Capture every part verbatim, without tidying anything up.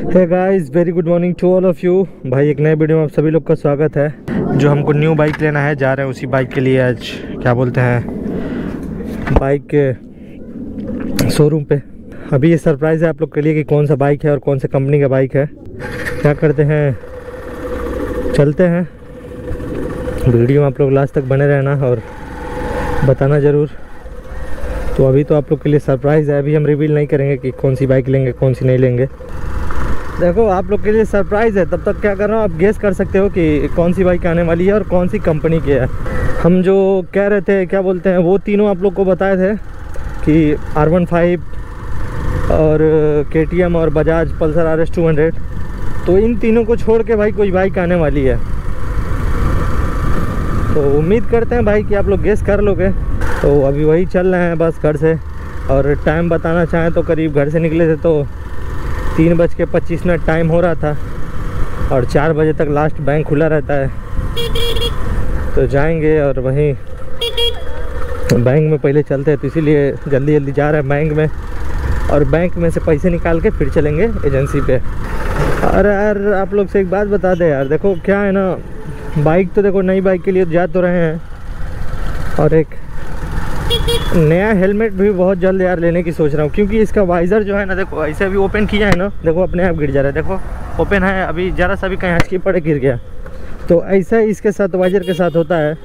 Hey guys, very good morning to all of you. भाई एक नए वीडियो में आप सभी लोग का स्वागत है। जो हमको न्यू बाइक लेना है, जा रहे हैं उसी बाइक के लिए आज क्या बोलते हैं बाइक के शोरूम पे। अभी ये सरप्राइज़ है आप लोग के लिए कि कौन सा बाइक है और कौन सा कंपनी का बाइक है। क्या करते हैं, चलते हैं। वीडियो में आप लोग लास्ट तक बने रहना और बताना ज़रूर। तो अभी तो आप लोग के लिए सरप्राइज़ है, अभी हम रिवील नहीं करेंगे कि कौन सी बाइक लेंगे कौन सी नहीं लेंगे। देखो आप लोग के लिए सरप्राइज़ है, तब तक क्या कर रहा हूँ, आप गेस कर सकते हो कि कौन सी बाइक आने वाली है और कौन सी कंपनी की है। हम जो कह रहे थे क्या बोलते हैं, वो तीनों आप लोग को बताए थे कि आर वन फाइव और के टी एम और Bajaj Pulsar R S two hundred. तो इन तीनों को छोड़ के भाई कोई बाइक आने वाली है। तो उम्मीद करते हैं भाई कि आप लोग गेस कर लोगे। तो अभी वही चल रहे हैं बस घर से, और टाइम बताना चाहें तो करीब घर से निकले थे तो तीन बज के पच्चीस मिनट टाइम हो रहा था, और चार बजे तक लास्ट बैंक खुला रहता है। तो जाएंगे और वहीं बैंक में पहले चलते हैं, तो इसीलिए जल्दी जल्दी जा रहे हैं बैंक में, और बैंक में से पैसे निकाल के फिर चलेंगे एजेंसी पे। अरे यार आप लोग से एक बात बता दे यार, देखो क्या है ना, बाइक तो देखो नई बाइक के लिए जा तो रहे हैं, और एक नया हेलमेट भी बहुत जल्द यार लेने की सोच रहा हूँ। क्योंकि इसका वाइज़र जो है ना, देखो ऐसे अभी ओपन किया है ना, देखो अपने आप गिर जा रहा है। देखो ओपन है, अभी ज़रा सा भी कहीं हंस की पड़े गिर गया। तो ऐसा ही इसके साथ वाइज़र के साथ होता है,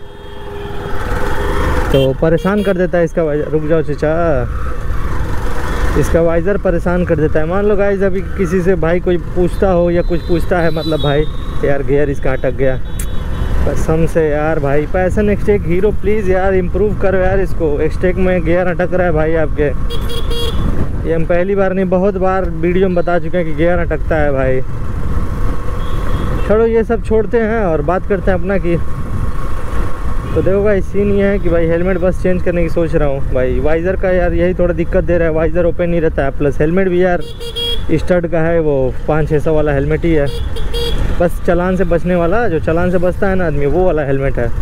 तो परेशान कर देता है इसका वाइज़र। रुक जाओ चाचा, इसका वाइज़र परेशान कर देता है। मान लो गाइस अभी किसी से भाई कोई पूछता हो या कुछ पूछता है, मतलब भाई यार गियर इसका अटक गया, कसम से यार भाई पैशन एक्सटेक हीरो प्लीज़ यार इम्प्रूव करो यार इसको। एक्सटेक में गियर अटक रहा है भाई आपके। ये हम पहली बार नहीं बहुत बार वीडियो में बता चुके हैं कि गियर अटकता है भाई। छोड़ो ये सब छोड़ते हैं और बात करते हैं अपना की। तो देखो भाई सीन ये है कि भाई हेलमेट बस चेंज करने की सोच रहा हूँ भाई। वाइज़र का यार यही थोड़ा दिक्कत दे रहा है, वाइज़र ओपन नहीं रहता है, प्लस हेलमेट भी यार स्टड का है, वो पाँच छः सौ वाला हेलमेट ही है, बस चालान से बचने वाला, जो चालान से बचता है ना आदमी, वो वाला हेलमेट है।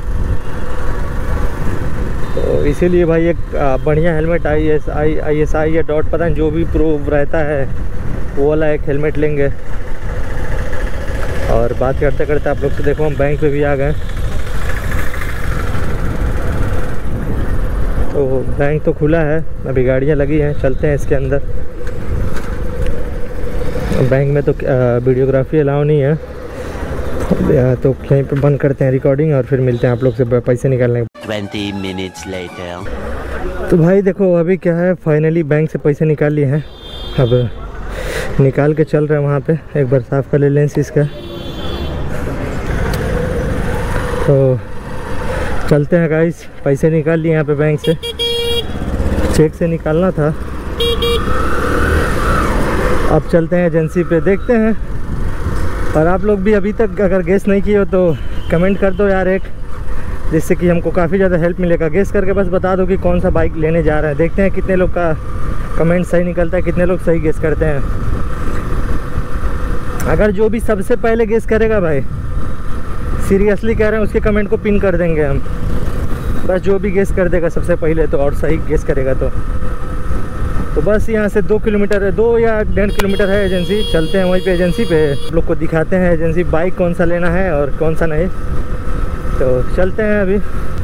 तो इसीलिए भाई एक बढ़िया helmet I S I I S I या डॉट पता नहीं जो भी प्रूव रहता है, वो वाला एक हेलमेट लेंगे। और बात करते करते आप लोग से देखो हम बैंक पे भी आ गए। तो बैंक तो खुला है, अभी गाड़ियाँ लगी हैं, चलते हैं इसके अंदर। बैंक में तो वीडियोग्राफी अलाउ नहीं है, तो यहीं पे बंद करते हैं रिकॉर्डिंग और फिर मिलते हैं आप लोग से पैसे निकालने। Twenty minutes later. तो भाई देखो अभी क्या है, फाइनली बैंक से पैसे निकाल लिए हैं। अब निकाल के चल रहे हैं वहाँ पे, एक बार साफ कर ले लेंस इसका। तो चलते हैं गाइस, पैसे निकाल लिए यहाँ पे बैंक से, चेक से निकालना था। अब चलते हैं एजेंसी पे, देखते हैं। और आप लोग भी अभी तक अगर गेस नहीं किए हो तो कमेंट कर दो यार एक, जिससे कि हमको काफ़ी ज़्यादा हेल्प मिलेगा। गेस करके बस बता दो कि कौन सा बाइक लेने जा रहे हैं। देखते हैं कितने लोग का कमेंट सही निकलता है, कितने लोग सही गेस करते हैं। अगर जो भी सबसे पहले गेस करेगा भाई, सीरियसली कह रहे हैं, उसके कमेंट को पिन कर देंगे हम। बस जो भी गेस कर देगा सबसे पहले तो, और सही गेस करेगा तो तो बस यहाँ से दो किलोमीटर है, दो या डेढ़ किलोमीटर है एजेंसी। चलते हैं वहीं पे एजेंसी पे, आप लोग को दिखाते हैं एजेंसी बाइक कौन सा लेना है और कौन सा नहीं। तो चलते हैं अभी।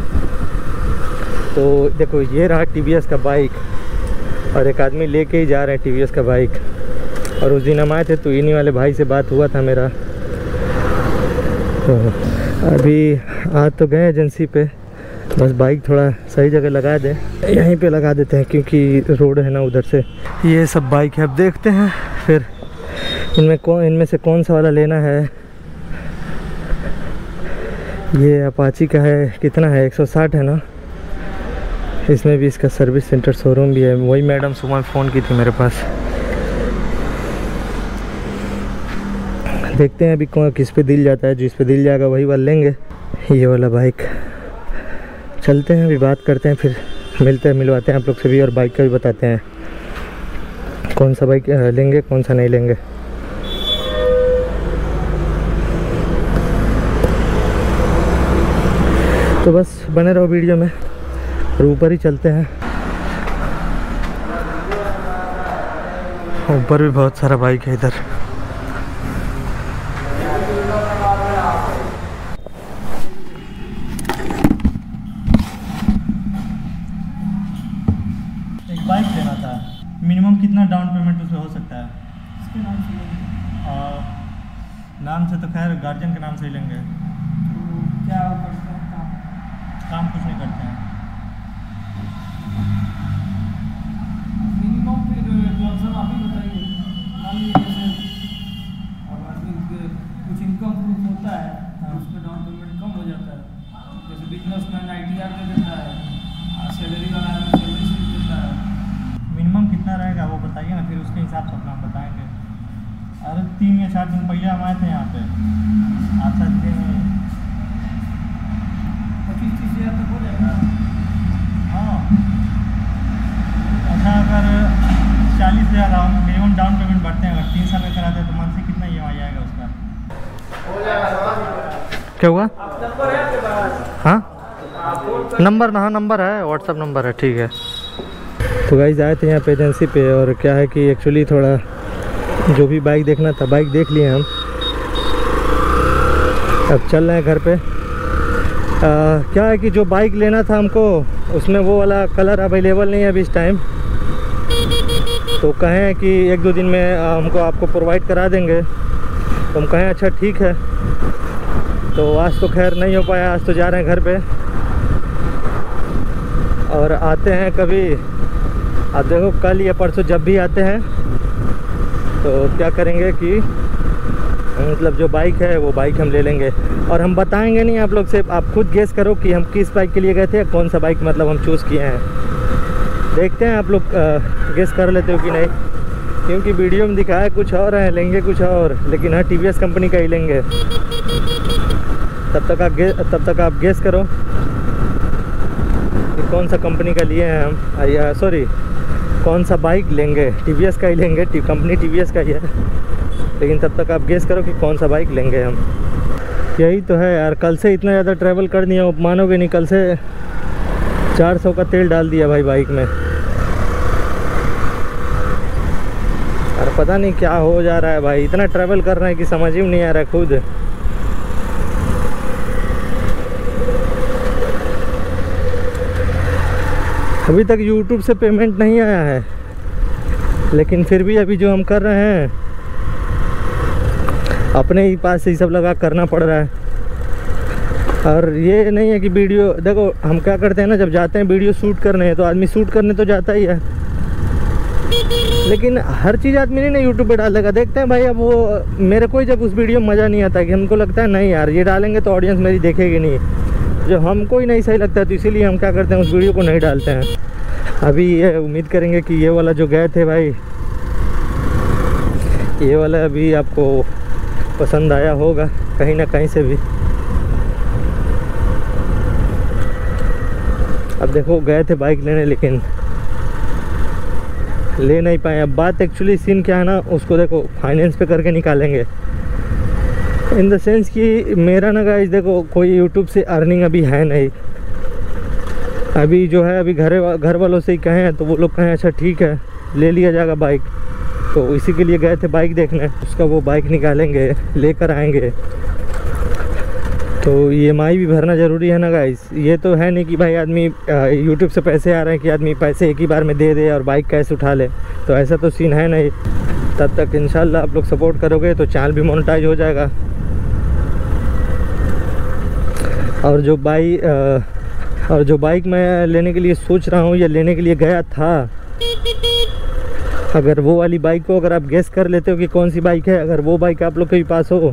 तो देखो ये रहा टी वी एस का बाइक, और एक आदमी लेके ही जा रहे हैं टी वी एस का बाइक। और उस दिन हम आए थे तो इन्हीं वाले भाई से बात हुआ था मेरा। तो अभी आ तो गए एजेंसी पे, बस बाइक थोड़ा सही जगह लगा दे, यहीं पे लगा देते हैं क्योंकि रोड है ना उधर से। ये सब बाइक है, अब देखते हैं फिर इनमें कौन इनमें से कौन सा वाला लेना है। ये अपाची का है, कितना है, एक सौ साठ है ना। इसमें भी इसका सर्विस सेंटर शोरूम भी है। वही मैडम सुबह फ़ोन की थी मेरे पास। देखते हैं अभी कौन किस पे दिल जाता है, जिस पे दिल जाएगा वही वाला लेंगे। ये वाला बाइक, चलते हैं अभी बात करते हैं, फिर मिलते हैं, मिलवाते हैं आप लोग से भी, और बाइक का भी बताते हैं कौन सा बाइक लेंगे कौन सा नहीं लेंगे। तो बस बने रहो वीडियो में, और ऊपर ही चलते हैं। ऊपर भी बहुत सारा बाइक है इधर। मिनिमम कितना डाउन पेमेंट उसमें हो सकता है? इसके नाम से लेंगे। और नाम से तो खैर गार्जियन के नाम से ही लेंगे। तो क्या वो करते हैं काम? काम कुछ नहीं करते हैं। मिनिमम फिर लमसम आप ही बताइए। मान लीजिए जैसे अब आदमी के कुछ इनकम प्रूफ होता है तो उसमें डाउन पेमेंट कम हो जाता है। जैसे बिजनेसमैन आई टी आर दे देता है, सैलरी वाला आदमी सैलरी स्लिप देता है। मिनिमम कितना रहेगा वो बताइए ना, फिर उसके हिसाब से अपना हम बताएंगे। अरे तीन या चार दिन पहले हम आए थे यहाँ पे, आप साथ दिन पच्चीस तीस हज़ार तक हो जाएगा। हाँ अच्छा, अगर चालीस हज़ार मिनिमम डाउन पेमेंट बढ़ते हैं, अगर तीन साल का कराते हैं तो मंथली कितना ई एम आई आएगा उसका? क्या हुआ? नंबर है आपके पास? हाँ नंबर ना, हाँ नंबर है, व्हाट्सअप नंबर है, ठीक है। तो गाइस आए थे यहाँ पे एजेंसी पे, और क्या है कि एक्चुअली थोड़ा जो भी बाइक देखना था बाइक देख लिए हम, अब चल रहे हैं घर पे। आ, क्या है कि जो बाइक लेना था हमको उसमें वो वाला कलर अवेलेबल नहीं है अभी इस टाइम, तो कहें कि एक दो दिन में आ, हमको आपको प्रोवाइड करा देंगे। तो हम कहें अच्छा ठीक है। तो आज तो खैर नहीं हो पाया, आज तो जा रहे हैं घर पे और आते हैं कभी। अब देखो कल या परसों जब भी आते हैं तो क्या करेंगे कि मतलब जो बाइक है वो बाइक हम ले लेंगे, और हम बताएंगे नहीं आप लोग से, आप खुद गेस करो कि हम किस बाइक के लिए गए थे, कौन सा बाइक मतलब हम चूज़ किए हैं। देखते हैं आप लोग गेस कर लेते हो कि नहीं, क्योंकि वीडियो में दिखाया कुछ और है, लेंगे कुछ और, लेकिन हाँ टी वी एस कंपनी का ही लेंगे। तब तक आप गे तब तक आप गेस करो कि कौन सा कंपनी का लिए हैं हम, या सॉरी कौन सा बाइक लेंगे। टी वी एस का ही लेंगे, T company T V S का ही है, लेकिन तब तक आप गेस करो कि कौन सा बाइक लेंगे हम। यही तो है यार, कल से इतना ज़्यादा ट्रैवल कर दिया, आप मानोगे नहीं, कल से चार सौ का तेल डाल दिया भाई बाइक में। और पता नहीं क्या हो जा रहा है भाई, इतना ट्रैवल कर रहे हैं कि समझ ही नहीं आ रहा है खुद। अभी तक यूट्यूब से पेमेंट नहीं आया है, लेकिन फिर भी अभी जो हम कर रहे हैं अपने ही पास से ही सब लगा करना पड़ रहा है। और ये नहीं है कि वीडियो देखो हम क्या करते हैं ना, जब जाते हैं वीडियो शूट करने हैं तो आदमी शूट करने तो जाता ही है, लेकिन हर चीज़ आदमी नहीं ना यूट्यूब पे डालेगा। देखते हैं भाई, अब वो मेरे को ही जब उस वीडियो में मज़ा नहीं आता, कि हमको लगता है नहीं यार ये डालेंगे तो ऑडियंस मेरी देखेगी नहीं, जो हमको ही नहीं सही लगता है, तो इसीलिए हम क्या करते हैं उस वीडियो को नहीं डालते हैं। अभी ये उम्मीद करेंगे कि ये वाला जो गए थे भाई, ये वाला अभी आपको पसंद आया होगा कहीं ना कहीं से भी। अब देखो गए थे बाइक लेने लेकिन ले नहीं पाए। अब बात एक्चुअली सीन क्या है ना, उसको देखो फाइनेंस पे करके निकालेंगे, इन द सेंस कि मेरा ना गाइस देखो कोई यूट्यूब से अर्निंग अभी है नहीं। अभी जो है अभी घर घर वालों से ही कहें तो वो लोग कहें अच्छा ठीक है ले लिया जाएगा बाइक, तो इसी के लिए गए थे बाइक देखने। उसका वो बाइक निकालेंगे, लेकर आएंगे, तो ई एम आई भी भरना ज़रूरी है ना गाइस। ये तो है नहीं कि भाई आदमी यूट्यूब से पैसे आ रहे हैं कि आदमी पैसे एक ही बार में दे दे और बाइक कैश उठा ले, तो ऐसा तो सीन है नहीं। तब तक इंशाल्लाह आप लोग सपोर्ट करोगे तो चैनल भी मोनेटाइज हो जाएगा। और जो बाइक और जो बाइक मैं लेने के लिए सोच रहा हूँ या लेने के लिए गया था, अगर वो वाली बाइक को अगर आप गेस कर लेते हो कि कौन सी बाइक है, अगर वो बाइक आप लोग के भी पास हो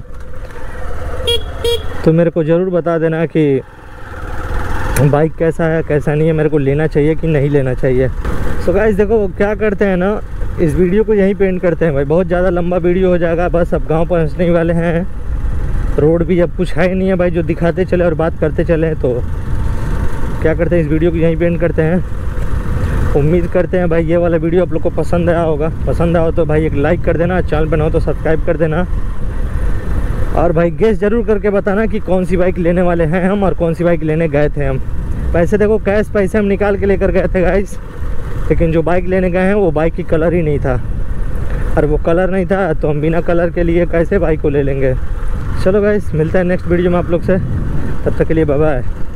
तो मेरे को ज़रूर बता देना कि बाइक कैसा है कैसा नहीं है, मेरे को लेना चाहिए कि नहीं लेना चाहिए। सो गाइस देखो क्या करते हैं ना, इस वीडियो को यहीं पे एंड करते हैं भाई, बहुत ज़्यादा लंबा वीडियो हो जाएगा। बस अब गांव पहुंचने वाले हैं, रोड भी अब कुछ है ही नहीं है भाई जो दिखाते चले और बात करते चले, तो क्या करते हैं इस वीडियो को यहीं पे एंड करते हैं। उम्मीद करते हैं भाई ये वाला वीडियो आप लोग को पसंद आया होगा। पसंद आया तो भाई एक लाइक कर देना, चैनल पर ना हो तो सब्सक्राइब कर देना, और भाई गेस जरूर करके बताना कि कौन सी बाइक लेने वाले हैं हम और कौन सी बाइक लेने गए थे हम। पैसे देखो कैश पैसे हम निकाल के लेकर गए थे गाइस, लेकिन जो बाइक लेने गए हैं वो बाइक की कलर ही नहीं था, और वो कलर नहीं था तो हम बिना कलर के लिए कैसे बाइक को ले लेंगे। चलो गाइस मिलता है नेक्स्ट वीडियो में आप लोग से, तब तक के लिए बाय बाय।